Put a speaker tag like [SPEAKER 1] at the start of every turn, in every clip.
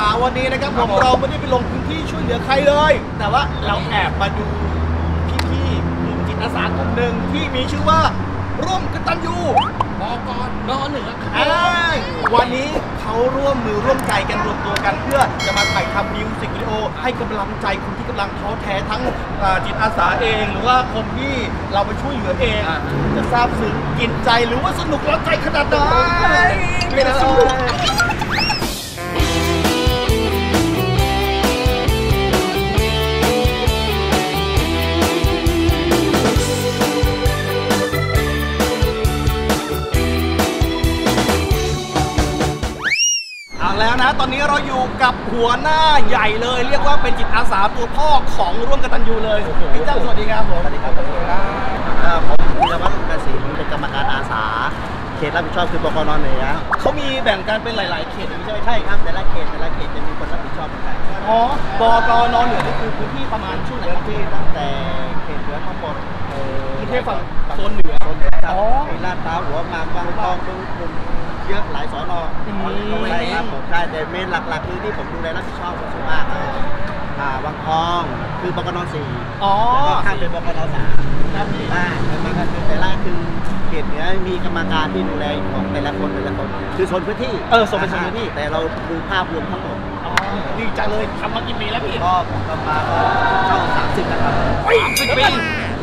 [SPEAKER 1] วันนี้นะครับผมเราไม่ได้ไปลงพื้นที่ช่วยเหลือใครเลยแต่ว่าเราแอบมาดูพี่ๆกลุ่มจิตอาสากลุ่มหนึ่งที่มีชื่อว่าร่วมกตัญญูบก.น.เหนือวันนี้เขาร่วมมือร่วมใจกันรวมตัวกันเพื่อจะมาถ่ายทำมิวสิกวิดีโอให้กำลังใจคนที่กำลังท้อแท้ทั้งจิตอาสาเองหรือว่าคนที่เราไปช่วยเหลือเองจะซาบซึ้งกินใจหรือว่าสนุกร้อนใจขนาดไหนเป็นสนุกแล้วนะตอนนี้เราอยู่กับหัวหน้าใหญ่เลยเรียกว่าเป็นจิตอาสาตัวพ่อของร่วมกตัญญูเลยพี่เจ้าสวัสดีครับผมสวัสดีครับผม
[SPEAKER 2] ธีรวัฒน์กสินเป็นกรรมการอาสาเขตรับผิดชอบคือบก.น.เหนือ
[SPEAKER 1] เขามีแบ่งกันเป็นหลายๆเขตใช่ไหม
[SPEAKER 2] ใช่ครับแต่ละเขตจะมีคนรับผิดชอบเหมือนกัน
[SPEAKER 1] อ๋อบก.น.เหนือก็คือพื้นที่ประมาณช่วงไหนครับพี่
[SPEAKER 2] ตั้งแต่เขตเหนือทั้งหมด
[SPEAKER 1] กรุงเทพฝั่งโซนเหนือ
[SPEAKER 2] ครับมีลาดพร้าวหัวหมากบางทองบึงเยอะหลายสอนอใช่ครับผมใช่แต่เมนหลักๆคือที่ผมดูแลรับผิดชอบส่วนมากวังทองคือบก.น. 4แล้วก็ข้ามเป็นบก.น. 3ครับแต่ละคือเขตเหนือมีกรรมการที่ดูแลของแต่ละคนคือโซนพื้นที่
[SPEAKER 1] โซนเป็นโซนพื้นที่
[SPEAKER 2] แต่เราดูภาพรวมทั้งหมด
[SPEAKER 1] ดีจังเลยทำมากี่ปีแล้วพี่
[SPEAKER 2] ก็ประมาณเข้า30แล้วครับ
[SPEAKER 1] 30 ปี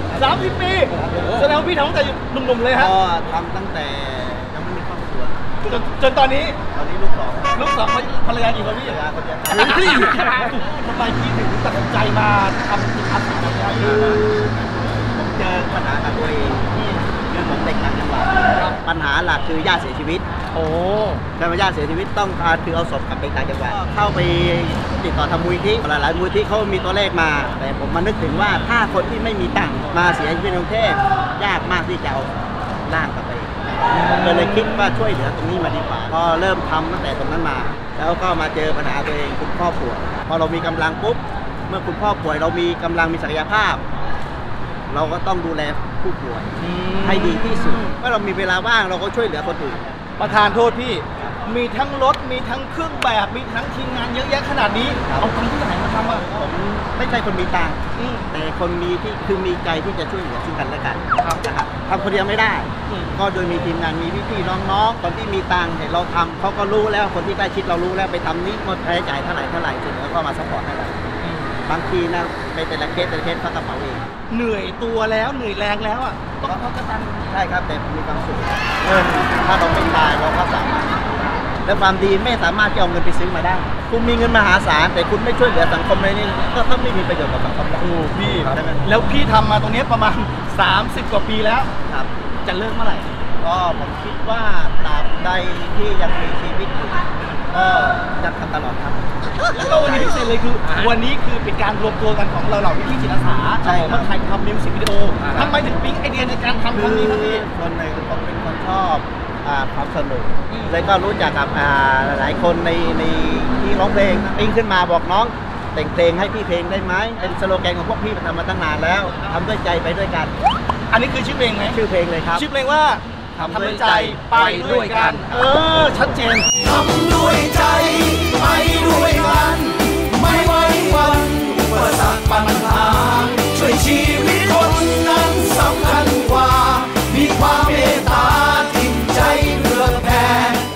[SPEAKER 1] 30 ปีแสดงว่าพี่ทำตั้งแต่หนุ่มๆเลยฮะ
[SPEAKER 2] ก็ทำตั้งแต่ยังไม่มีครอบครัว
[SPEAKER 1] จนตอนนี้
[SPEAKER 2] ลูกสอง
[SPEAKER 1] ภรรยากี่คนพี่
[SPEAKER 2] ภรรยาคนเดียว
[SPEAKER 1] ทำไมพี่ถึงตัดสินใจมาทำจิตอาสาแบบนี้
[SPEAKER 2] ผมเจอปัญหากับตัวเองที่คือผมเด็กต่างจังหวัดปัญหาหลักคือญาติเสียชีวิตการญาติเสียชีวิตต้องพาคือเอาศพกลับไปต่างจังหวัดเข้าไปติดต่อทำมูลที่หลายมูลที่เขามีตัวเลขมาแต่ผมมานึกถึงว่าถ้าคนที่ไม่มีตังค์มาเสียชีวิตในกรุงเทพยากมากที่จะเอาร่างกลับไปก็เลยคิดว่าช่วยเหลือตรงนี้มาดีกว่าก็เริ่มทำตั้งแต่ตรงนั้นมาแล้วก็มาเจอปัญหาตัวเองคุณพ่อป่วยพอเรามีกำลังปุ๊บเมื่อคุณพ่อป่วยเรามีกำลังมีศักยภาพเราก็ต้องดูแลผู้ป่วยให้ดีที่สุดเมื่อเรามีเวลาว่างเราก็ช่วยเหลือคนอื่น
[SPEAKER 1] ประธานโทษพี่มีทั้งรถมีทั้งเครื่องแบบมีทั้งทีมงานเยอะแยะขนาดนี้เอาตังค์ที่ไหนมาทำผม
[SPEAKER 2] ไม่ใช่คนมีตังค์แต่คนมีที่คือมีใจที่จะช่วยเหลือซึ่งกันและกันนะครับทำคนเดียวไม่ได้ก็โดยมีทีมงานมีพี่ๆน้องๆคนที่มีตังค์เราทำเขาก็รู้แล้วคนที่ใกล้ชิดเรารู้แล้วไปทำนี้หมดค่าใช้จ่ายเท่าไหร่เสร็จแล้วก็มาซัพพอร์ตให้เราบางทีนะไปแต่ละเคสพักกระเป๋าเอง
[SPEAKER 1] เหนื่อยตัวแล้วเหนื่อยแรงแล้วอ่ะต้องพักกระตัน
[SPEAKER 2] ใช่ครับแต่มีความสุขถ้าเราไม่ตายเราก็สามารถและความดีไม่สามารถจะเอาเงินไปซื้อมาได้คุณมีเงินมหาศาลแต่คุณไม่ช่วยเหลือสังคมเลยนี่ก็ถ้าไม่มีประโยชน์กับสังคม
[SPEAKER 1] พี่แล้วพี่ทำมาตรงนี้ประมาณ30 กว่าปีแล้ว
[SPEAKER 2] ครับ
[SPEAKER 1] จะเลิกเมื่อไหร่
[SPEAKER 2] ก็ผมคิดว่าตราบใดที่ยังมีชีวิตอยู่ก็จะทำตลอดครับ
[SPEAKER 1] แล้วก็วันนี้พิเศษเลยคือวันนี้คือเป็นการรวมตัวกันของเราเหล่าพี่จิตอาสามาถ่ายทำมิวสิกวิดีโอทำไมถึงปิ๊งไอเดียในการทำครั้งนี้ครับพี่
[SPEAKER 2] คนในผมเป็นคนชอบความสนุกแล้วก็รู้จักกับหลายคนในที่ร้องเพลงปิ๊งขึ้นมาบอกน้องแต่งเพลงให้พี่เพลงได้ไหมเป็นสโลแกนของพวกพี่ทำมาตั้งนานแล้วทำด้วยใจไปด้วยกัน
[SPEAKER 1] อันนี้คือชื่อเพลงไหม
[SPEAKER 2] ชื่อเพลงเลยครับ
[SPEAKER 1] ชื่อเพลงว่าทำด้วยใจไปด้วยกันชัดเจน
[SPEAKER 3] ทำด้วยใจไปด้วยกันไม่ไว้วันอุปสรรคปัญหาช่วยชีวิตคนนั้นสำคัญกว่ามีความเมตตาทิ้งใจเพื่อแผ่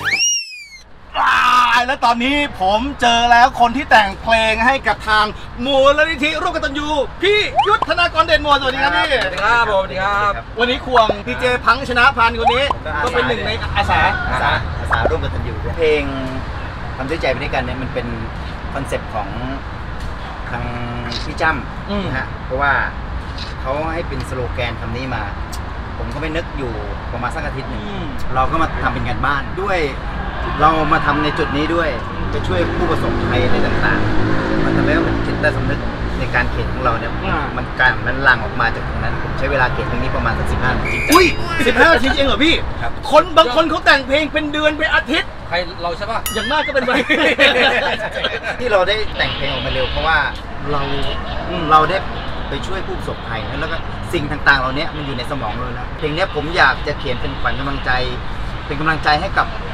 [SPEAKER 1] และตอนนี้ผมเจอแล้วคนที่แต่งเพลงให้กับทางมูลนิธิร่วมกตัญญูพี่ยุทธนากรเด่นมวลสวัสดีครับพี่
[SPEAKER 4] สวัสดีครับสวัสดีครับ
[SPEAKER 1] วันนี้ควงพีเจพังชนะพันคนนี้ก็เป็นหนึ่งในอาสา
[SPEAKER 2] ร่วมกตัญญูเพลงทำด้วยใจไปด้วยกันเนี่ยมันเป็นคอนเซ็ปต์ของทางพี่จ้ำนะฮะเพราะว่าเขาให้เป็นสโลแกนคำนี้มาผมก็ไปนึกอยู่ประมาณสักอาทิตย์หนึ่งเราก็มาทำเป็นงานบ้านด้วยเรามาทำในจุดนี้ด้วยไปช่วยผู้ประสบภัยอะไรต่างๆมันทำให้มันจิตใต้สำนึกในการเขียนของเราเนี่ยมันหลั่งออกมาจากตรงนั้นผมใช้เวลาเขียนเพลงนี้ประมาณสัก15 นาที
[SPEAKER 1] อุ้ย15 นาทีเองเหรอพี่คนบางคนเขาแต่งเพลงเป็นเดือนเป็นอาทิตย์
[SPEAKER 4] ใครเราใช่ป่ะ
[SPEAKER 1] อย่างมากก็เป็นวัน
[SPEAKER 2] ที่เราได้แต่งเพลงออกมาเร็วเพราะว่าเราได้ไปช่วยผู้ประสบภัยแล้วก็สิ่งต่างๆเหล่านี้มันอยู่ในสมองเราแล้วเพลงนี้ผมอยากจะเขียนเป็นขวัญกำลังใจเป็นกำลังใจให้กับ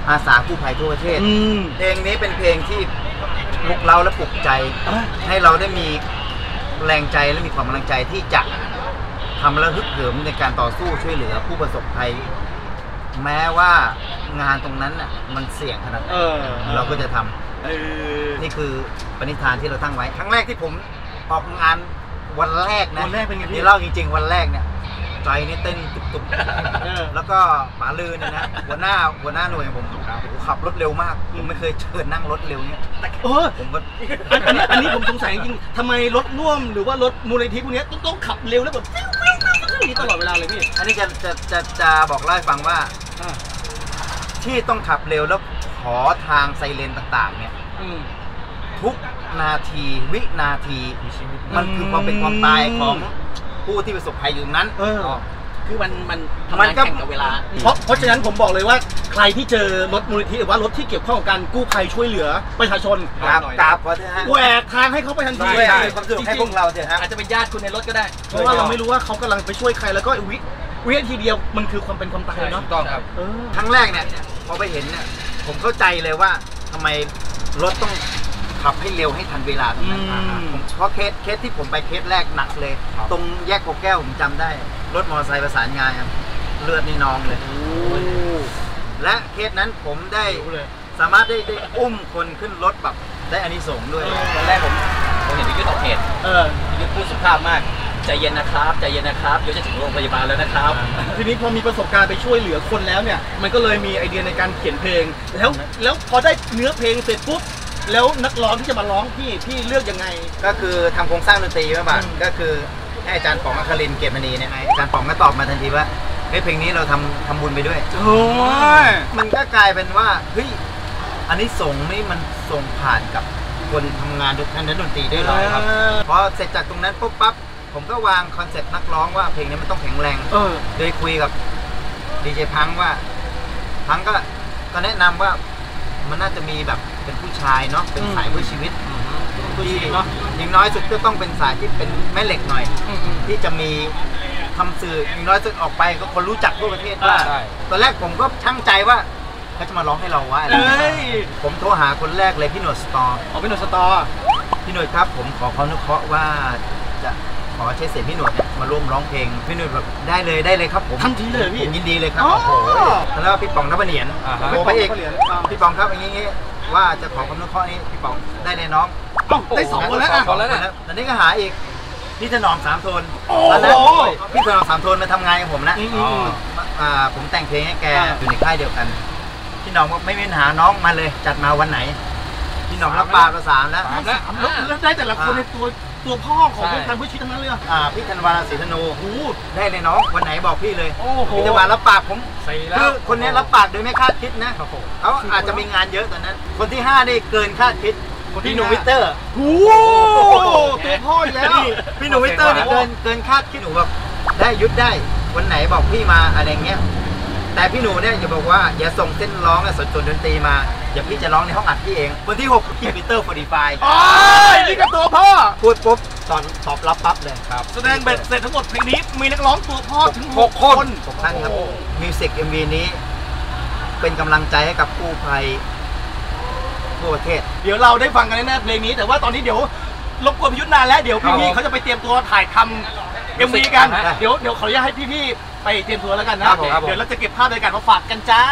[SPEAKER 2] อาสากู้ภัยทั่วประเทศเพลงนี้เป็นเพลงที่ปลุกเราและปลุกใจ ให้เราได้มีแรงใจและมีความกำลังใจที่จะทำและฮึกเหิมในการต่อสู้ช่วยเหลือผู้ประสบภัย แม้ว่างานตรงนั้นน่ะมันเสี่ยงขนาดไหนเราก็จะทำนี่คือปณิธานที่เราตั้งไว้ครั้งแรกที่ผมออกงานวันแรกนะวันแรกเป็นไงพี่เล่าจริงๆวันแรกเนี่ยใจนี่เต้นตุบๆแล้วก็ป๋าลือเนี่ยนะหัวหน้าหน่วยผมขับรถเร็วมากผมไม่เคยเชิญนั่งรถเร็วเนี่ยผมก็
[SPEAKER 1] อันนี้ผมสงสัยจริงๆทำไมรถร่วมหรือว่ารถมูลนิธิพวกนี้ต้องขับเร็วแล้วแบบนี้ตลอดเวลาเลยพี่
[SPEAKER 2] อันนี้จะบอกเล่าให้ฟังว่าที่ต้องขับเร็วแล้วขอทางไซเรนต่างๆเนี่ยทุกนาทีวินาทีมันคือความเป็นความตายของผู้ที่ประสบภัยอยู่นั้น
[SPEAKER 1] คือมันทำงานแข่งกับเวลาเพราะฉะนั้นผมบอกเลยว่าใครที่เจอรถมูลนิธิหรือว่ารถที่เกี่ยวข้องกับการกู้ภัยช่วยเหลือประชาชน
[SPEAKER 2] กราบขอเถอะฮะ
[SPEAKER 1] แหวกทางให้เขาไปทันที
[SPEAKER 2] ความสะดวกให้พวกเราเถอะฮะ
[SPEAKER 4] อาจจะเป็นญาติคุณในรถก็ได้
[SPEAKER 1] เพราะว่าเราไม่รู้ว่าเขากำลังไปช่วยใครแล้วก็วินาทีเดียวมันคือความเป็นความตายเนาะ
[SPEAKER 4] ต้องครับ
[SPEAKER 2] ครั้งแรกเนี่ยพอไปเห็นเนี่ยผมเข้าใจเลยว่าทำไมรถต้องขับให้เร็วให้ทันเวลาตรงนั้นเพราะเคสที่ผมไปเคสแรกหนักเลยตรงแยกโพแก้วผมจำได้รถมอเตอร์ไซค์ประสานงานเลือดนี่นองเลยและเคสนั้นผมได้สามารถได้อุ้มคนขึ้นรถแบบได้อานิสงส์ด้วย
[SPEAKER 4] ตอนแรกผมเห็นพี่ยุทธออกเหตุพี่ยุทธพูดสุภาพมากใจเย็นนะครับใจเย็นนะครับเดี๋ยวจะถึงโรงพยาบาลแล้วนะครับ
[SPEAKER 1] ทีนี้พอมีประสบการณ์ไปช่วยเหลือคนแล้วเนี่ยมันก็เลยมีไอเดียในการเขียนเพลงแล้วพอได้เนื้อเพลงเสร็จปุ๊บแล้วนักร้องที่จะมาร้องพี่เลือกยังไง
[SPEAKER 2] ก็คือทำโครงสร้างดนตรีมาบ้างก็คือให้อาจารย์ป๋องอัครินทร์เกตมณีเนี่ยอาจารย์ป๋องก็ตอบมาทันทีว่าเพลงนี้เราทำบุญไปด้วย
[SPEAKER 1] โอ้ย
[SPEAKER 2] มันก็กลายเป็นว่าเฮ้ยอันนี้ส่งนี่มันส่งผ่านกับคนทำงานทางด้านดนตรีได้เลยครับพอเสร็จจากตรงนั้นปุ๊บปั๊บผมก็วางคอนเซ็ปต์นักร้องว่าเพลงนี้มันต้องแข็งแรงโดยคุยกับดีเจพังว่าพังก็แนะนำว่ามันน่าจะมีแบบเป็นผู้ชายเนาะเป็นสายเพื่อชีวิตที่อย่างน้อยสุดก็ต้องเป็นสายที่เป็นแม่เหล็กหน่อยที่จะมีทำสื่ออย่างน้อยสุดออกไปก็คนรู้จักทั่วประเทศว่าตอนแรกผมก็ช่างใจว่าเขาจะมาร้องให้เราว่าอะไรผมโทรหาคนแรกเลยพี่หนวดสตอร์
[SPEAKER 1] พี่หนวดสตอร์
[SPEAKER 2] พี่หนวดครับผมขอความอนุเคราะห์ว่าจะขอใช้เสียงพี่หนวดมาร่วมร้องเพลงพี่หนวดแบบได้เลยครับผม
[SPEAKER 1] ทันทีเลยพี่
[SPEAKER 2] ยินดีเลยครับโอ้โหแล้วพี่ป๋องนพเหนียนโทรไปอีกพี่ป๋องครับอย่างงี้ว่าจะขอความอนุเคราะห์นี้พี่ป๋องได้เลยน้อง
[SPEAKER 1] ได้2 คนแล้ว
[SPEAKER 2] ตอนนี้ก็หาอีกพี่ถนอม3 โทนตอนนั้นพี่ถนอม3 โทนมาทำงานกับผมนะผมแต่งเพลงให้แกอยู่ในค่ายเดียวกันพี่น้องก็ไม่มีปัญหาน้องมาเลยจัดมาวันไหนพี่น้องรับปากประสานแล้ว
[SPEAKER 1] ได้แต่ละคนในตัวพ่อของทางผู้ชีทั้งนั้นเลย
[SPEAKER 2] พี่ธันวาราศีธนูได้เลยน้องวันไหนบอกพี่เลยพี่ธันวารับปากผมคือคนนี้รับปากโดยไม่คาดคิดนะเขาอาจจะมีงานเยอะตอนนั้นคนที่5ได้เกินคาดคิดพี่หนูวิเตอร์
[SPEAKER 1] โอ้ตัวพ่ออีกแล้ว
[SPEAKER 2] พี่หนูวิเตอร์นี่เกินคาดคิดหนูแบบได้ยุดได้วันไหนบอกพี่มาอะไรเงี้ยแต่พี่หนูเนี่ยอย่าบอกว่าอย่าส่งเส้นร้องสดดนตรีมาอย่าพี่จะร้องในห้องอัดพี่เองวันที่6พี่ปีเตอร์45
[SPEAKER 1] นี่ก็ตัวพ่อ
[SPEAKER 2] พูดปุ๊บตอบรับปั๊บเลย
[SPEAKER 1] ครับแสดงเบ็ดเสร็จทั้งหมดเพลงนี้มีนักร้องตัวพ่อถึง6 คน
[SPEAKER 2] 6 ท่านครับมิวสิก MV นี้เป็นกำลังใจให้กับกู้ภัยทั่วประเทศ
[SPEAKER 1] เดี๋ยวเราได้ฟังกันแน่ๆเพลงนี้แต่ว่าตอนนี้เดี๋ยวรบกวนพิยุทธนานแล้วเดี๋ยวพี่ๆเขาจะไปเตรียมตัวถ่ายทำ MV กันเดี๋ยวขออนุญาตให้พี่ๆไปเตรียมตัวแล้วกันนะเดี๋ยวเราจะเก็บภาพรายการมาฝากกันจ้า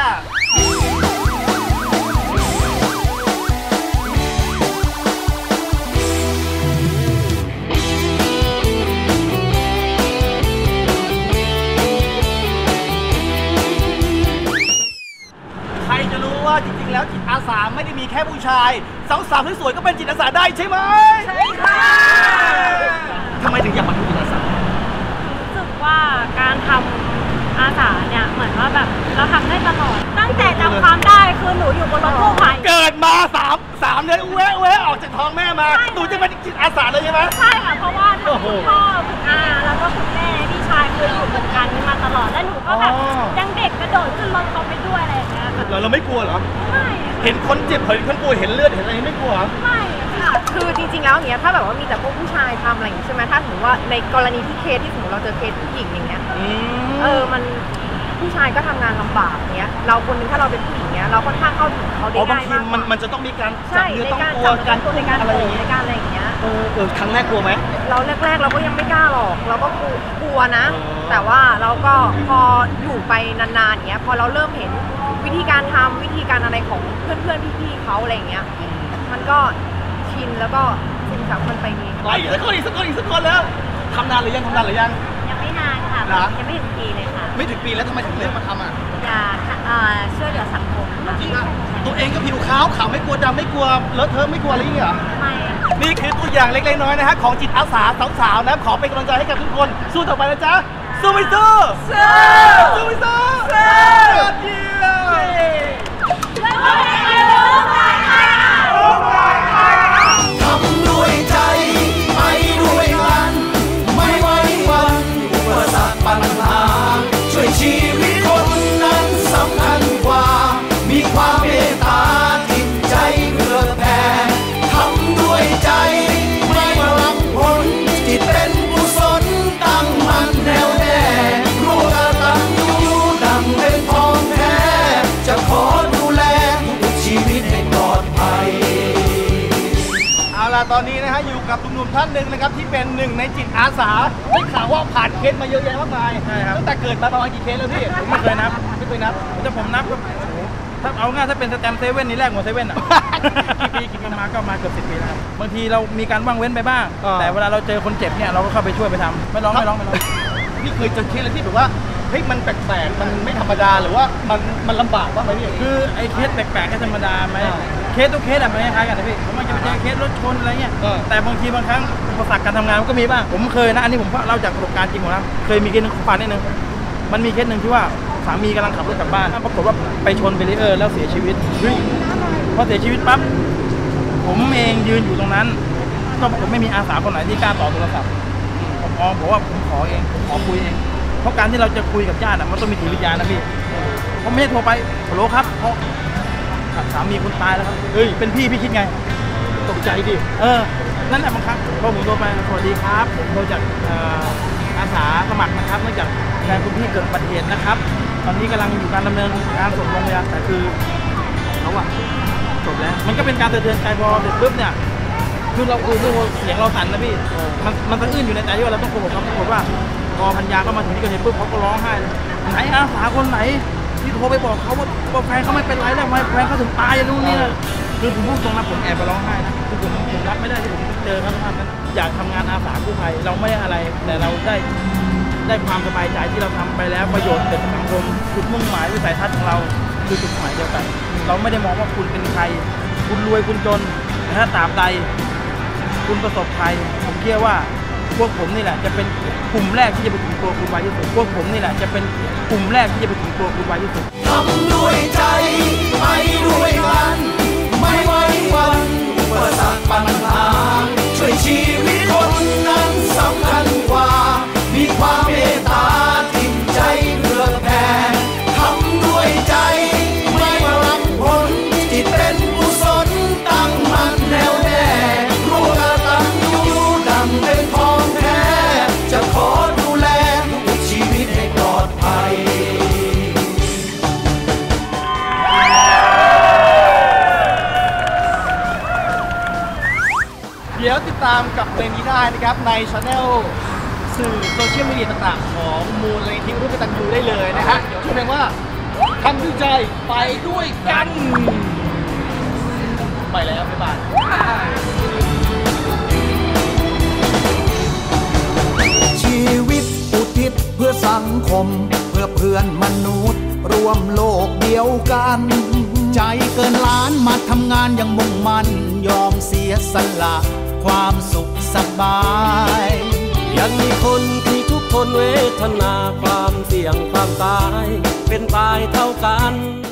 [SPEAKER 1] จริงๆแล้วจิตอาสาไม่ได้มีแค่ผู้ชายสาวๆสวยๆก็เป็นจิตอาสาได้ใช่ไหม
[SPEAKER 5] ใช่ค่ะ
[SPEAKER 1] ทำไมถึงอยากมาทำจิตอาสา
[SPEAKER 5] รู้สึกว่าการทำอาสาเนี่ยเหมือนว่าแบบเราทำได้ตลอดตั้งแต่จำความได้คือหนูอยู่บนรถกู้ภัย
[SPEAKER 1] เกิดมา3 เดือนแวะออกจากท้องแม่มาหนูจะเป็นจิตอาสาเลยใช่ไหม
[SPEAKER 5] ใช่ค่ะเพราะว่าทั้งคุณพ่อคุณอาแล้วก็คุณแม่พี่ชายคืออยู่บนการนี้มาตลอดและหนูก็แบบยังเด็กกระโดดขึ้นรถเขาไปด้วยอะไรอย่างเงี้ย
[SPEAKER 1] เราไม่กลัวเหรอ
[SPEAKER 5] ไม่
[SPEAKER 1] เห็นคนเจ็บเห็นคนป่วยเห็นเลือดเห็นอะไรไม่กลัว
[SPEAKER 5] ไม่ค่ะ
[SPEAKER 6] คือจริงๆแล้วอย่างเงี้ยถ้าแบบว่ามีแต่พวกผู้ชายทำอะไรอย่างงี้ใช่ไหมถ้าสมมติว่าในกรณีที่เคสที่สมมติเราเจอเคสผู้หญิงอย่างเงี้ยมันผู้ชายก็ทำงานลำบากเนี้ยเราคนนึงถ้าเราเป็นผู้หญิงเนี้ยเราค่อนข้างเข้าถึงเขาได้
[SPEAKER 1] บาง
[SPEAKER 6] ง่าย
[SPEAKER 1] ที
[SPEAKER 6] มาก
[SPEAKER 1] มันจะต้องมีการจับ
[SPEAKER 6] ใช่
[SPEAKER 1] เนื้อ
[SPEAKER 6] ใน
[SPEAKER 1] ต้อง
[SPEAKER 6] การ
[SPEAKER 1] ตัว
[SPEAKER 6] จับตัวในการ
[SPEAKER 1] อะไรอย่าง
[SPEAKER 6] ใน
[SPEAKER 1] เงี้ย
[SPEAKER 6] การอะไรอย่างเงี้ย
[SPEAKER 1] ครั้งแรกกลัวไหม
[SPEAKER 6] เราแรกๆเราก็ยังไม่กล้าหรอกเราก็กลัวนะ แต่ว่าเราก็พออยู่ไปนานๆอย่างเงี้ยพอเราเริ่มเห็นวิธีการทำวิธีการอะไรของเพื่อนๆพี่ๆเขาอะไรอย่างเงี้ยมันก็ชินแล้วก็ซึมซับมันไปเอง
[SPEAKER 1] ไปอีกสักคนแล้วทำนานหรือยัง
[SPEAKER 5] ยังไม่นานค่ะ
[SPEAKER 1] เหรอ
[SPEAKER 5] ยังไม่ถึงปีเลยค่ะ
[SPEAKER 1] ไม่ถึงปีแล้วทำไมถึงเลือกมาทำอ่ะ
[SPEAKER 5] อยากช่วยเหลือสังคมค่ะ
[SPEAKER 1] จริงอ่ะตัวเองก็ผิวขาวไม่กลัวดำไม่กลัวเลอะเทอะไม่กลัวอะไรอย่างเงี้ยเหรอ
[SPEAKER 5] ไม่
[SPEAKER 1] นี่คือตัวอย่างเล็กๆน้อยๆนะฮะของจิตอาสาสาวๆนะขอเป็นกำลังใจให้กับทุกคนสู้ต่อไปนะจ๊ะสู้ไม่สู้สู้ไม่สู้ยอดเยี่ยม
[SPEAKER 3] ทำด้วยใจไปด้วยกันไม่ไว้วันอุปสรรคปัญหาช่วยชีวิตคนนั้นสำคัญกว่ามีความเมตตาจิตใจเอื้อแผ่ทำด้วยใจไม่หวังผลจิตเป็นกุศลตั้งมั่นแน่วแน่รู้กตัญญูดังเป็นทองแท้จะขอดูแลทุกชีวิตให้ปลอดภัย
[SPEAKER 1] เอาล่ะตอนนี้นะฮะอยู่กับหนุ่มๆท่านหนึ่งนะครับที่เป็นหนึ่งในจิตอาสาได้ข่าวว่าผ่านเคสมาเยอะแยะมากมาย
[SPEAKER 7] ใช่ครับ
[SPEAKER 1] ตั้งแต่เกิดมาประมาณกี่เคสแล้วพี่
[SPEAKER 7] ผมไม่เคยนับ
[SPEAKER 1] ไม่เคยนับ
[SPEAKER 7] ถ้าผมนับก็โอ้โหถ้าเอาง่ายถ้าเป็นสแตมป์เซเว่นนี่แรกหมดเซเว่นอ่ะ กี่ปีมาก็มาเกือบ10 ปีแล้วครับบางทีเรามีการว่างเว้นไปบ้าง แต่เวลาเราเจอคนเจ็บเนี่ยเราก็เข้าไปช่วยไปทำไม่ร้อง
[SPEAKER 1] พี่เคยเจอเคสอะไรที่แบบว่าเฮ้ยมันแปลกๆมันไม่ธรรมดาหรือว่ามันลำบากบ้างไหมพี่
[SPEAKER 7] คือไอ้เคสแปลกๆแค่ธรรมดาไหมเคสทุกเคสอะมันคล้ายๆกันนะพี่ผมมันจะไปเจอเคสรถชนอะไรเงี้ยแต่บางทีบางครั้งอุปสรรคการทำงานมันก็มีบ้างผมเคยนะอันนี้ผมเล่าจากประสบการณ์จริงของผมเคยมีเคสหนึงฟันนิดนึงมันมีเคสหนึ่งที่ว่าสามีกำลังขับรถกลับบ้านปรากฏว่าไปชนเบรีเออร์แล้วเสียชีวิตพอเสียชีวิตปั๊บผมเองยืนอยู่ตรงนั้นก็ปรากฏไม่มีอาสาคนไหนที่กล้าต่อโทรศัพท์ผมบอกว่าผมขอเองผมขอคุยเองเพราะการที่เราจะคุยกับญาติมันต้องมีจิตวิทยานะพี่ผมไม่ได้โทรไปฮัลโหลครับเพราะสามีคุณตายแล้วครับเฮ้ยเป็นพี่คิดไงตกใจดินั่นแหละบางครั้งพอผมโทรไปสวัสดีครับผมโทรจากอาสาสมัครนะครับเนื่องจากแฟนคุณพี่เกิดอุบัติเหตุนะครับตอนนี้กำลังอยู่การดำเนินการส่งโรงพยาบาลแต่คือเขาอะจบแล้วมันก็เป็นการเตือนใจพอเสร็จปุ๊บเนี่ยคือเราเสียงเราสั่นนะพี่มันสะอื้นอยู่ในใจว่าเราต้องโกหกครับปรากฏว่าพอพันยาก็มาถึงที่เกิดเหตุปุ๊บเขาก็ร้องไห้เลยไหนอาสาคนไหนที่โทรไปบอกเขาว่าแฟนเขาไม่เป็นไรแล้วทำไมแฟนเขาถึงตายนู่นนี่นะคือผมพูดตรงนะผมแอบไปร้องไห้นะคือผมรับไม่ได้ที่ผมเจอเขาสภาพนั้นอยากทำงานอาสากู้ภัยเราไม่ได้อะไรแต่เราได้ความสบายใจที่เราทำไปแล้วประโยชน์เกิดกับสังคมจุดมุ่งหมายวิสัยทัศน์ของเราคือจุดหมายเดียวกันเราไม่ได้มองว่าคุณเป็นใครคุณรวยคุณจนแต่ถ้าตราบใดคุณประสบภัยผมเชื่อว่าพวกผมนี่แหละจะเป็นกลุ่มแรกที่จะไปถึงตัวคุณไวที่สุดพวกผมนี่แหละจะเป็นกลุ่มแรกที่จะไปถึงตัวคุณไวที่สุด
[SPEAKER 3] ทำด้วยใจไปด้วยกันไม่ไว้วันอุปสรรคปัญหาช่วยชีวิตคนนั้นสำคัญกว่ามีความเมตตาจิตใจเอื้อแผ่ทำด้วยใจไม่หวังผลจิตเป็นกุศลตั้งมั่นแน่วแน่รู้กตัญญูดังเป็นทองแท้จะขอดูแลทุกชีวิตให้ปลอดภัย
[SPEAKER 1] เดี๋ยวติดตามกับเพลงนี้ได้นะครับในช anel สื่อโซเชียลมีเดียต่างๆของมูลนิธิร่วมกตัญญูได้เลยนะฮะชื่อเพลงว่าทำด้วยใจไปด้วยกันไปแล้วบ๊ายบาย
[SPEAKER 3] ชีวิตอุทิศเพื่อสังคมเพื่อเพื่อนมนุษย์รวมโลกเดียวกัน ใจเกินล้านมาทำงานอย่างมุ่งมั่นยอมเสียสละความสุขสบาย
[SPEAKER 8] ยังมีคนที่ทุกทนเวทนาความเสี่ยงความตายเป็นตายเท่ากัน